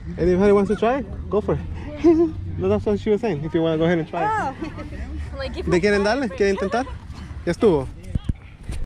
Anybody wants to try it? Go for it. No, that's what she was saying. If you want to go ahead and try it. Like, ¿De quieren darle? ¿Quieren intentar? Ya estuvo.